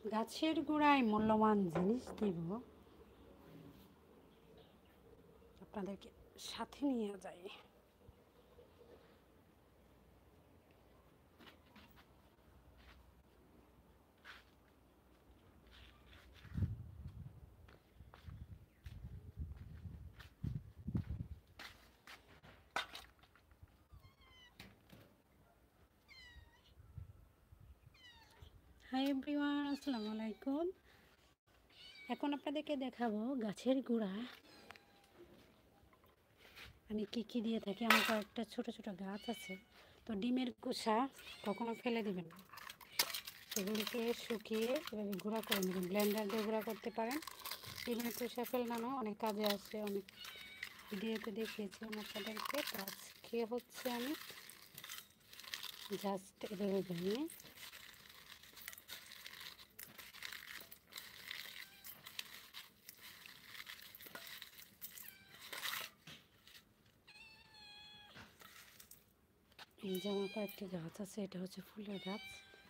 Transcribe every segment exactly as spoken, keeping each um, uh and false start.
গাছের গোড়ায় মূল্যবান জিনিস দিব, আপনাদেরকে সাথে নিয়ে যাই। হাই এভরিওয়ান, আসসালামু আলাইকুম। এখন আপনাদেরকে দেখাবো গাছের গোড়া আমি কি কি দিয়ে থাকি। আমার কয়েকটা ছোট ছোট গাছ আছে, তো ডিমের খোসা কখনো ফেলে দিবেন না। সেগুলিকে শুকিয়ে এভাবে গুঁড়া করে নেবেন, ব্লেন্ডার দিয়ে গুঁড়া করতে পারেন। ডিমের খোসা ফেলানো অনেক কাজে আসে, অনেক ভিডিওতে দেখিয়েছিলাম আপনাদেরকে। তো আজকে হচ্ছে আমি জাস্ট এভাবে ভেঙে এই যে আমার কয়েকটি গাছ আছে, এটা হচ্ছে ফুলের গাছ।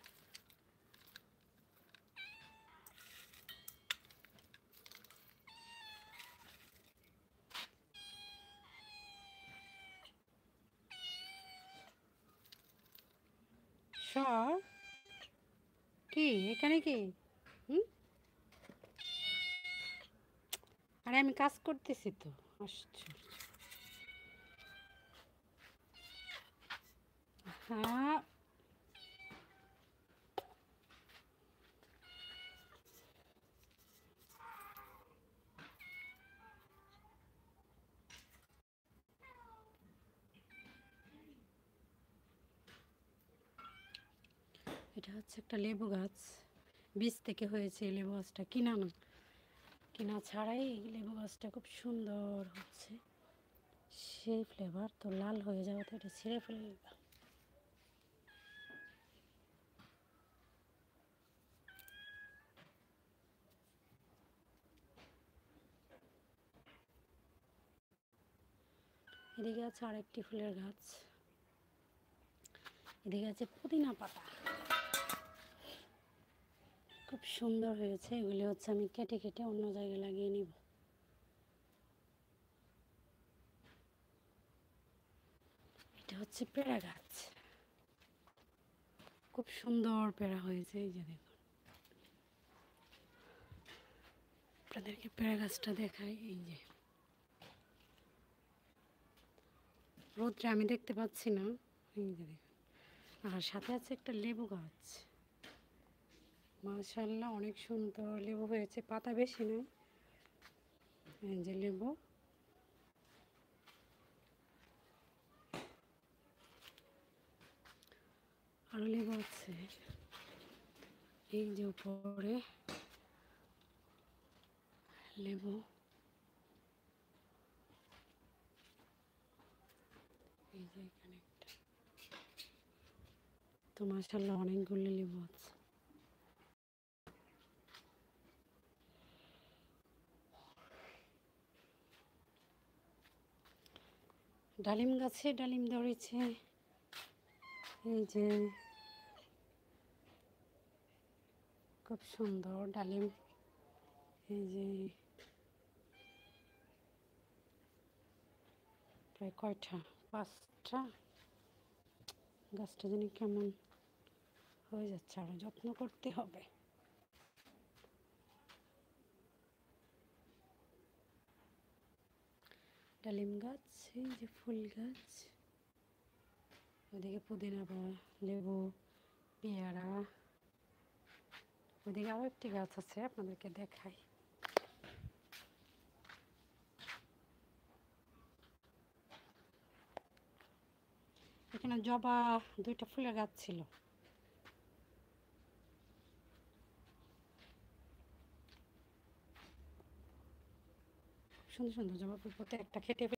সর কি এখানে কি হুম আরে আমি কাজ করতেছি তো। আশ্চর্য। হ্যাঁ, এটা হচ্ছে একটা লেবু গাছ, বীজ থেকে হয়েছে। এই লেবু গাছটা কিনা না, কিনা ছাড়াই এই লেবু গাছটা খুব সুন্দর হচ্ছে, সেই ফ্লেভার। তো লাল হয়ে যাওয়া, তো এটা ছিঁড়ে ফেলে। এদিকে আছে আরেকটি ফুলের গাছ, এদিকে আছে পুদিনা পাতা, খুব সুন্দর হয়েছে। এগুলি হচ্ছে আমি কেটে কেটে অন্য জায়গায় লাগিয়ে নিব। এটা হচ্ছে পেয়ারা গাছ, খুব সুন্দর পেয়ারা হয়েছে। এই যে দেখুন, আপনাদেরকে পেয়ারা গাছটা দেখাই। এই যে রোদ্রে আমি দেখতে পাচ্ছি না, এই যে দেখুন। আর সাথে আছে একটা লেবু গাছ, মাশাআল্লাহ অনেক সুন্দর লেবু হয়েছে। পাতা বেশি নয়, এই যে লেবু। আরও লেবু আছে, এই যে উপরে লেবু, এই যে এখানে একটা। তো মাশাআল্লাহ অনেকগুলো লেবু আছে। ডালিম গাছে ডালিম ধরেছে, এই যে খুব সুন্দর ডালিম। এই যে প্রায় কয়টা, পাঁচটা। গাছটা যেন কেমন হয়ে যাচ্ছে, আরও যত্ন করতে হবে। ডালিম গাছ, এই যে ফুল গাছ, ওদিকে পুদিনা বা লেবু, পেয়ারা। ওদিকে আরও একটি গাছ আছে, আপনাদেরকে দেখাই। এখানে জবা দুইটা ফুলের গাছ ছিল, সুন্দর সুন্দর জবা ফুল, একটা খেটে